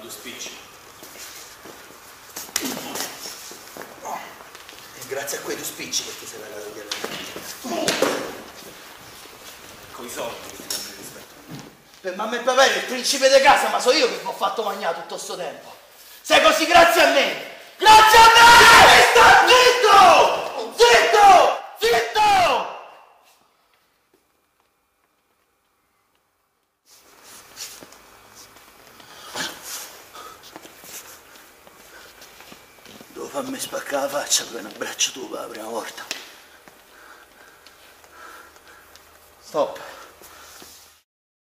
due spicci. E grazie a quei due spicci che ti sei lavato via. Con i soldi che ti danno il rispetto. Per mamma e papà era il principe di casa, ma so io che mi ho fatto mangiare tutto sto tempo. Sei così grazie a me! Grazie a me! Sta zitto! Zitto! Zitto! Devo farmi spaccare la faccia per un abbraccio tuo per la prima volta. Stop.